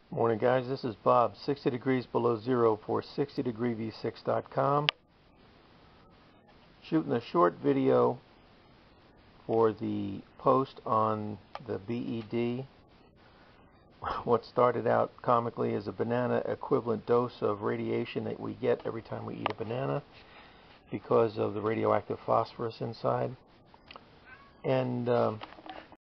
Morning guys, this is Bob, 60 degrees below zero for 60degreev6.com. Shooting a short video for the post on the BED. What started out comically as a banana equivalent dose of radiation that we get every time we eat a banana because of the radioactive phosphorus inside. And